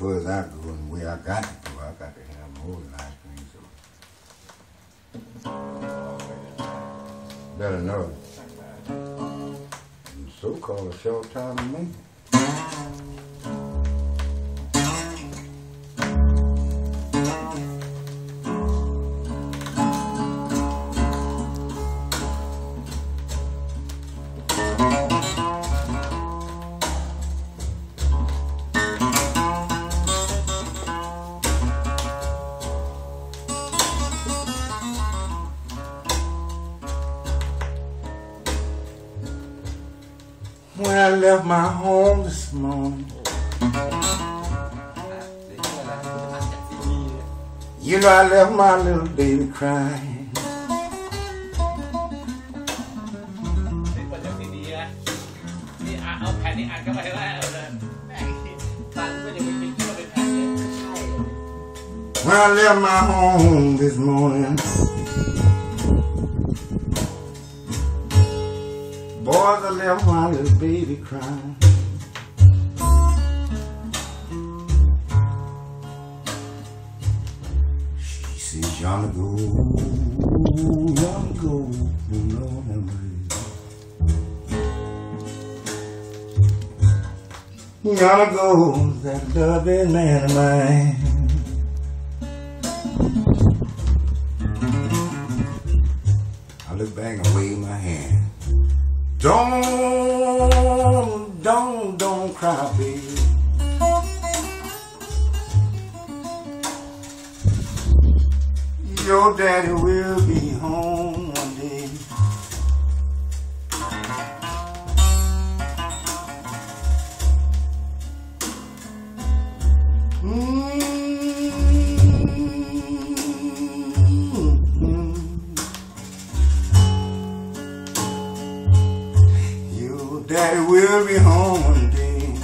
far as I go and the way I got to go, I got to have more than ice cream. So better know it. And so-called a short time to me. When I left my home this morning, you know I left my little baby crying. When I left my home this morning, boys, I left my little baby crying. She says, yonder go, Lord have mercy. Yonder goes that loving man of mine. I look back and wave my hand. Don't cry, baby. Your daddy will be home one day. Daddy will be home one day.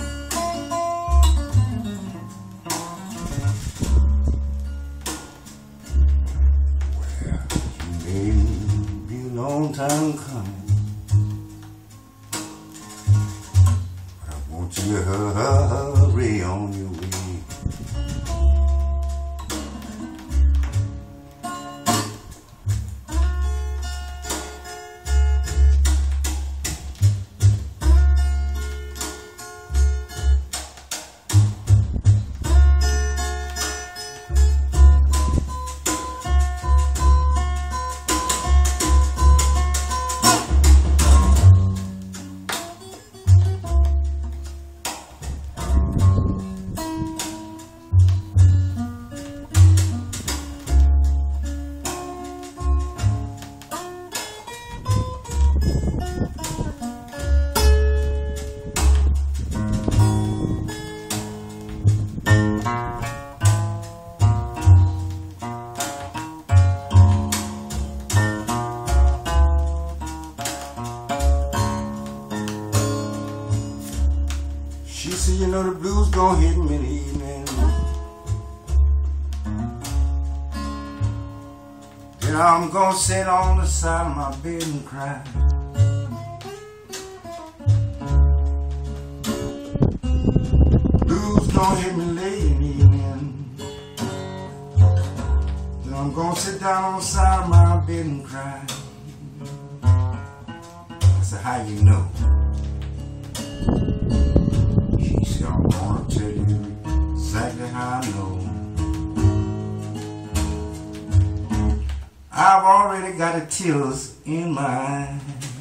Well, it may be a long time coming, but I want you to hurry on your way. She said, you know the blues gonna hit me in the evening. Then I'm gonna sit on the side of my bed and cry. Blues gonna hit me late in the evening. Then I'm gonna sit down on the side of my bed and cry. I said, how you know? I'm gonna tell you exactly how I know. I've already got the tears in my eyes.